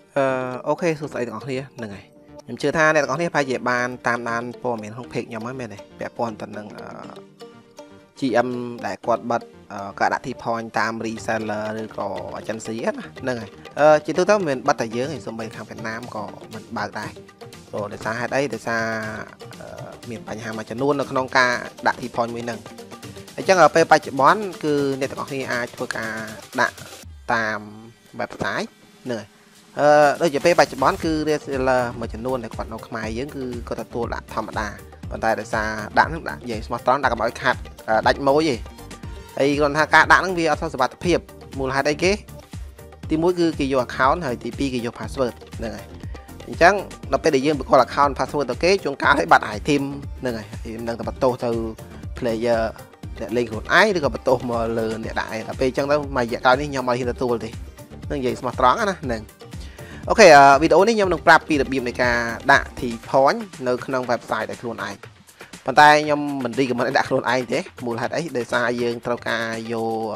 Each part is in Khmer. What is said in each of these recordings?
អូខេសួស្តីទាំងអស់គ្នាហ្នឹងហើយខ្ញុំជឿថាអ្នកទាំងអស់គ្នាប្រហែលជាបានតាមដានព័ត៌មានក្នុង page ខ្ញុំហ្នឹងមែនទេពាក់ព័ន្ធទៅនឹងGM ដែលគាត់បិទការដាក់ T point តាម reseller ឬក៏ agency ហ្នឹងហើយជាទូទៅមិនមែនបិទតែយើងឯងសូម្បីខាងវៀតណាមក៏មិនបើកដែរព្រោះដោយសារហេតុអីដោយសារមានបញ្ហាមួយចំនួននៅក្នុងការដាក់ T point មួយហ្នឹងអញ្ចឹងពេលបច្ចុប្បន្នគឺអ្នកទាំងអស់គ្នាអាចធ្វើការដាក់តាម website ហ្នឹងហើយដូចជាពេលបច្ចុប្បន្នគឺ reseller មួយចំនួនដែលគាត់នៅខ្មែរយើងគឺគាត់ទទួលដាក់ធម្មតាប៉ុន្តែដោយសារដាក់ហ្នឹងដាក់និយាយស្មោះត្រង់ដាក់កុំឲ្យខាត់ដាច់ម៉ូយទេហើយគាត់ថាការដាក់ហ្នឹងវាអត់សុខភាពមូលហេតុអីគេទី1គឺគេយក account ហើយទី2គេយក password ហ្នឹងហើយអញ្ចឹងដល់ពេលដែលយើងបង្កល់ account password ទៅគេជួនកាលឲ្យបាត់ item ហ្នឹងហើយមិនដឹងតែបន្ទោសទៅ player អ្នកលេងខ្លួនឯងឬក៏បន្ទោសមកលើអ្នកដាក់ឯងដល់ពេលអញ្ចឹងទៅមួយរយៈកាលនេះខ្ញុំអត់ហ៊ានទទួលទេនឹងនិយាយស្មោះត្រង់ណាហ្នឹងអូខេវីដេអូនេះខ្ញុំនឹងប្រាប់ពីរបៀបនៃការដាក់ T point នៅក្នុង website ដែលខ្លួនឯងប៉ុន្តែខ្ញុំមិនរីកមិនដាក់ខ្លួនឯងទេមូលហេតុអីដោយសារយើងត្រូវការយក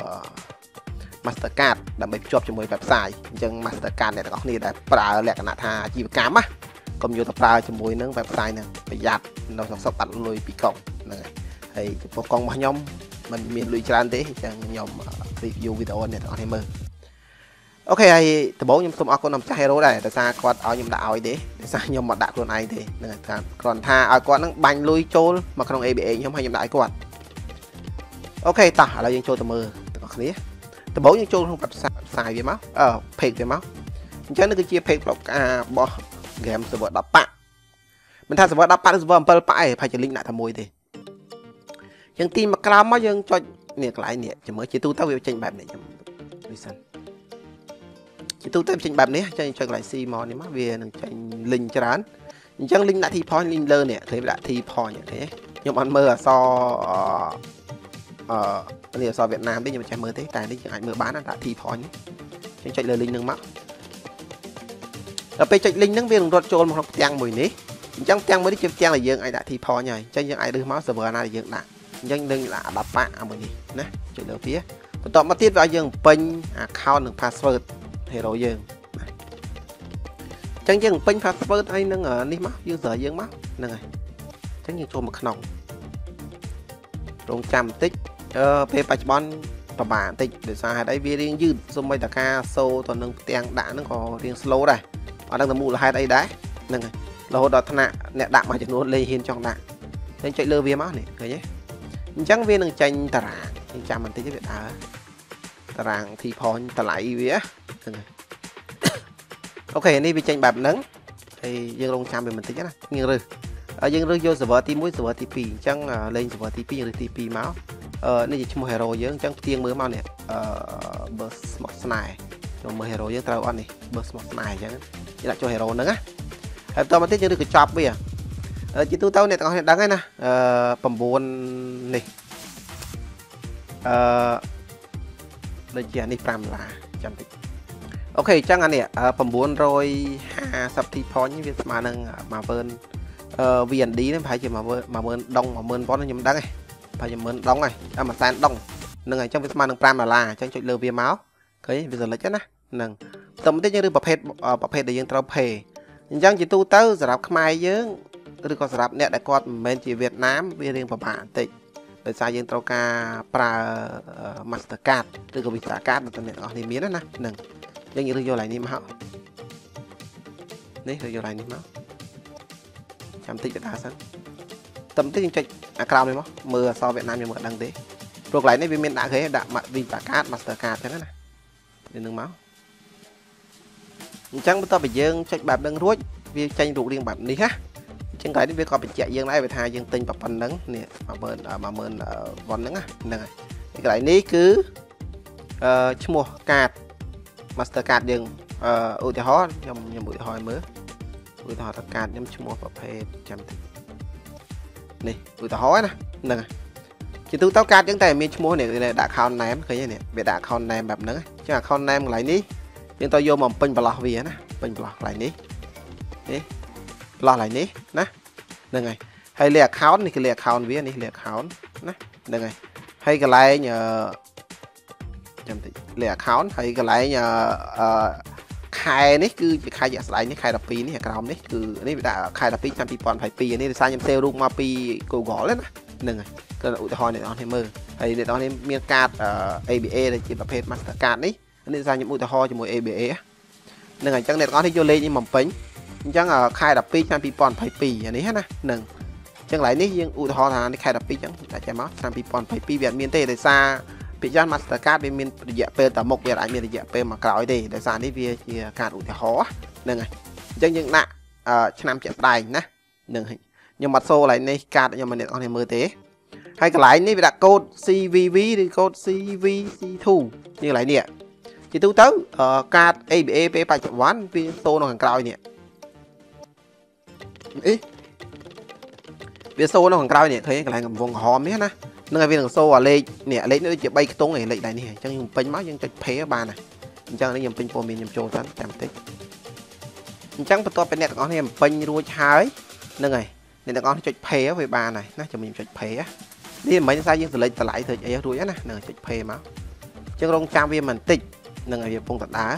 Mastercard ដើម្បីភ្ជាប់ជាមួយ website អញ្ចឹង Mastercard អ្នកទាំងអស់គ្នាដែលប្រើលក្ខណៈថាអាជីវកម្មណាកុំយកទៅប្រើជាមួយនឹង website ហ្នឹងប្រយ័ត្ននៅសក់បាត់លុយពីកុងហ្នឹងហើយចំពោះកុងរបស់ខ្ញុំមិនមានលុយច្រើនទេអញ្ចឹងខ្ញុំ review វីដេអូអ្នកទាំងអស់គ្នាមើលអូខេហើយដំបូងខ្ញុំសូមអរគុណដល់ម្ចាស់ Hero ដែរដោយសារគាត់ឲ្យខ្ញុំដាក់ឲ្យទេដោយសារខ្ញុំមកដាក់ខ្លួនឯងទេហ្នឹងហើយគ្រាន់ថាឲ្យគាត់នឹងបាញ់លុយចូលមកក្នុង ABA ខ្ញុំឲ្យខ្ញុំដាក់ឲ្យគាត់អូខេតោះឥឡូវយើងចូលទៅមើលទាំងអស់គ្នាដំបូងយើងចូលក្នុង website វាមកpage វាមកអញ្ចឹងនេះគឺជា page ប្រកការរបស់ game server 10 ប៉ាក់មិនថា server 10 ប៉ាក់ឬ server 7 ប៉ាក់ឯងប្រហែលជា link ដាក់តែមួយទេអញ្ចឹងទីមកក្រោមមកយើងចុចនេះកន្លែងនេះចាំមើលជាទូទៅវាចេញបែបនេះខ្ញុំនេះសិនជាទូទៅចេញបែបនេះចេញចុចកន្លែង C មកនេះមកវានឹងចេញ link ច្រើនអញ្ចឹង link ដាក់ T point link លើនេះឃើញដាក់ T point ទេខ្ញុំអត់មើលអក្សរនេះអក្សរវៀតណាមទេខ្ញុំមិនចេះមើលទេតែនេះយើងអាចមើលបានដាក់ T point ចឹងចុចលើ link ហ្នឹងមកដល់ពេលចុច link ហ្នឹងវានឹងរត់ចូលមកក្នុងផ្ទាំងមួយនេះអញ្ចឹងផ្ទាំងមួយនេះជាផ្ទាំងដែលយើងអាចដាក់ T point ហើយអញ្ចឹងយើងអាចរើសមក server ណាដែលយើងដាក់អញ្ចឹងនឹងដាក់10 ប៉ាក់មួយនេះណាចុចលើវាបន្ទាប់មកទៀតវាឲ្យយើងពេញ account និង password Hero យើងអញ្ចឹងយើងពេញ password ហើយនឹងនេះមក user យើងមកហ្នឹងហើយអញ្ចឹងយើងចូលមកក្នុងរងចាំបន្តិចពេលបច្ចុប្បន្នប្រហែលបន្តិចដោយសារហេតុអីវារៀងយឺតសូម្បីតែការសូទៅនឹងផ្ទាំងដាក់ហ្នឹងក៏រៀង slow ដែរអត់ដឹងតែមូលហេតុអីដែរហ្នឹងហើយរហូតដល់ថ្នាក់អ្នកដាក់មួយចំនួនលេងហ៊ានចង់ដាក់តែចុចលើវាមកនេះឃើញទេអញ្ចឹងវានឹងចេញតារាងយើងចាំបន្តិចវាដើរតារាង T point តម្លៃវាហ្នឹងហើយអូខេនេះវាចេញបែបហ្នឹងហើយយើងរងចាំវាបន្តិចណាយើងរើសយើងរើសយក server ទី1 server ទី2អញ្ចឹងលេង server ទី2ឬទី2មកនេះជាឈ្មោះ hero យើងអញ្ចឹងផ្ទៀងមើលមកនេះបើស្មោះស្នេហ៍ចូលមើល hero យើងត្រូវអត់នេះបើស្មោះស្នេហ៍អញ្ចឹងយើងដាក់ចូល hero ហ្នឹងណាហើយបន្តមកទៀតយើងរើសកញ្ចប់វាជាទូទៅអ្នកទាំងអស់គ្នាដឹងហើយណា9នេះដូចជានេះ$5ចាំតិចអូខេអញ្ចឹងអានេះ950 T point វាស្មើនឹង10000 VND នេះប្រហែលជា10000ដុង10000វ៉ុនខ្ញុំមិនដឹងទេប្រហែលជា10000ដុងហើយ100,000ដុងហ្នឹងហើយអញ្ចឹងវាស្មើនឹង$5អញ្ចឹងចុចលើវាមកឃើញវា select ណាហ្នឹងបន្តមកទៀតយើងរើសប្រភេទដែលយើងត្រូវ pay អញ្ចឹងជាទូទៅសម្រាប់ខ្មែរយើងឬក៏សម្រាប់អ្នកដែលគាត់មិនមែនជាវៀតណាមវារៀងពិបាកបន្តិចដោយសារយើងត្រូវការប្រើ Mastercard ឬក៏ Visa Card ដែលអ្នកទាំងអស់គ្នាមានណាហ្នឹងយើងរើសយកកន្លែងនេះមកនេះរើសយកកន្លែងនេះមកចាំតិចទៅដើរសិនតំតិចយើងចុចអាក្រោមនេះមកមើលអក្សរវៀតណាមយើងមើលដឹងទេព្រោះកន្លែងនេះវាមានដាក់គេដាក់ Visa Card Mastercard ចឹងណានេះនឹងមកអញ្ចឹងបន្ទាប់ពីយើងចុចបែបហ្នឹងរួចវាចេញរូបរាងបែបនេះណាអញ្ចឹងកន្លែងនេះវាក៏បញ្ជាក់យើងដែរវាថាយើងទិញប៉ុណ្ណឹងនេះ10000វ៉ុនហ្នឹងហ្នឹងហើយកន្លែងនេះគឺឈ្មោះកាត Mastercard យើងឧទាហរណ៍ខ្ញុំឧទាហរណ៍ឲ្យមើលឧទាហរណ៍កាតខ្ញុំឈ្មោះប្រភេទចាំតិចនេះឧទាហរណ៍ណាហ្នឹងហើយជាទូទៅកាតយើងតែមានឈ្មោះនេះដាក់ account name ឃើញទេនេះវាដាក់ account name បែបហ្នឹងអញ្ចឹង account name កន្លែងនេះយើងទៅយកមកពេញបន្លោះវាណាពេញបន្លោះកន្លែងនេះបន្លោះកន្លែងនេះណាហ្នឹងហើយហើយលេខ account នេះគឺលេខ account វានេះលេខ account ណាហ្នឹងហើយហើយកន្លែងចាំតិចលេខ account ហើយកន្លែងខែនេះគឺពីខែជាក់ស្ដែងនេះខែ12នេះក្រោមនេះគឺនេះវាដាក់ខែ12ឆ្នាំ2022នេះដោយសារខ្ញុំសេរូបមកពី Google ហ្នឹងហើយគឺឧទាហរណ៍អ្នកនរគ្នាមើលហើយអ្នកនរគ្នាមានកាត ABA ដែលជាប្រភេទ Mastercard នេះដោយសារខ្ញុំឧទាហរណ៍ជាមួយ ABA ហ្នឹងហើយអញ្ចឹងអ្នកនរគ្នាយកលេខនេះមកពេញអញ្ចឹងខែ12ឆ្នាំ2022អានេះណាហ្នឹងអញ្ចឹងឡើយនេះយើងឧទាហរណ៍ថានេះខែ12អញ្ចឹងដាក់ចេះមកឆ្នាំ2022វាអត់មានទេដោយសារពីចាស់ Mastercard វាមានរយៈពេលតែមុខវាអាចមានរយៈពេលមកក្រោយទេដោយសារនេះវាជាការឧទាហរណ៍ហ្នឹងហើយអញ្ចឹងយើងដាក់ឆ្នាំជាក់ស្ដែងណាហ្នឹងហើយខ្ញុំអត់សូកន្លែងនេះកាតខ្ញុំមិនអ្នកនរគ្នាមើលទេហើយកន្លែងនេះវាដាក់កូដ CVV ឬកូដ CVC2 នេះកន្លែងនេះជាទូទៅកាត ABA ពេលបច្ចុប្បន្នវាសូនៅខាងក្រោយនេះអីវាសូនៅខាងក្រោយនេះឃើញកន្លែងកំវង់ក្រហមនេះណានឹងឲ្យវានឹងសូអាលេខនេះលេខនេះជា3ខ្ទង់ឯលេខដៃនេះអញ្ចឹងខ្ញុំពេញមកយើងចុច Pay បានហើយអញ្ចឹងនេះខ្ញុំពេញព័ត៌មានខ្ញុំចូលទៅចាំបន្តិចអញ្ចឹងបន្ទាប់ពីអ្នកទាំងអស់គ្នាពេញរួចហើយហ្នឹងហើយអ្នកទាំងអស់ចុច Pay វាបានហើយណាចាំខ្ញុំចុច Pay នេះមិនស្អាតយើងselectតម្លៃទៅអីរួចណាហ្នឹងចុច Pay មកអញ្ចឹងរងចាំវាមិនតិចហ្នឹងហើយវាកំពុងតែដើរ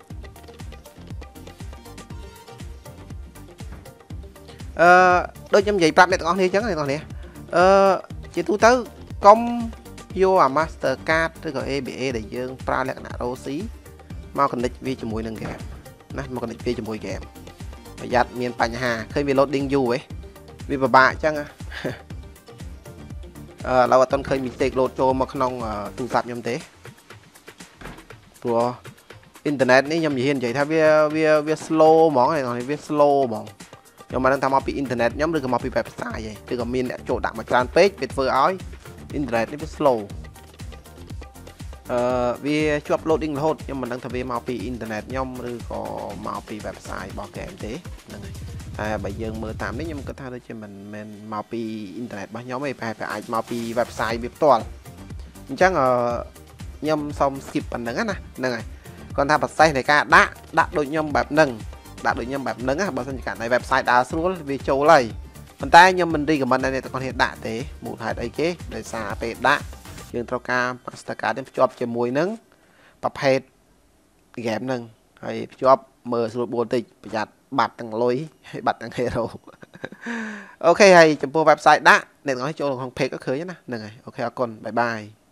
ដូចខ្ញុំនិយាយប្រាប់អ្នកទាំងអស់គ្នាអញ្ចឹងអ្នកទាំងអស់គ្នាជាទូទៅកុំយកអា Mastercard ឬក៏ ABA ដែលយើងប្រើលក្ខណៈ ROC មក connect វាជាមួយនឹង game ណាមក connect វាជាមួយ game ប្រយ័ត្នមានបញ្ហាឃើញវា loading យូរហ៎វាពិបាកអញ្ចឹងឡើយអត់ទាន់ឃើញ mistake load ចូលមកក្នុងទូរស័ព្ទខ្ញុំទេព្រោះ internet នេះខ្ញុំនិយាយថាវា slow ហ្មងវា slow ហ្មងខ្ញុំមិនដឹងថាមកពី internet ខ្ញុំឬក៏មកពី website ទេឬក៏មានអ្នកចូលដាក់មកច្រើនពេកវាធ្វើឲ្យ internet នេះវា slow វាជាប់ loading រហូតខ្ញុំមិនដឹងថាវាមកពី internet ខ្ញុំឬក៏មកពី website របស់ game ទេហ្នឹងហើយតែបើយើងមើលតាមនេះខ្ញុំគិតថាដូចជាមិនមែនមកពី internet របស់ខ្ញុំទេប្រហែលអាចមកពី website វាផ្ទាល់អញ្ចឹងខ្ញុំសូម skip ប៉ុណ្្នឹងណាហ្នឹងហើយគាត់ថាប្រសេសនៃការដាក់ដូចខ្ញុំបែបហ្នឹងដាក់ដូចខ្ញុំបែបហ្នឹងបើសិនជាកាត់នៅ website ដើរស្រួលវាចូលហើយប៉ុន្តែខ្ញុំមិន recommend ឲ្យអ្នកទាំងអស់គ្នាដាក់ទេមូលហេតុអីគេដោយសារពេលដាក់យើងត្រូវការ Mastercard នេះភ្ជាប់ជាមួយនឹងប្រភេទ game ហ្នឹងហើយភ្ជាប់មើលស្រួលបួលតិចប្រយ័ត្នបាត់ទាំងលុយហើយបាត់ទាំង hero អូខេហើយចំពោះ website ដាក់អ្នកទាំងអស់ចូលក្នុង page ក៏ឃើញណាហ្នឹងហើយអូខេអរគុណបាយបាយ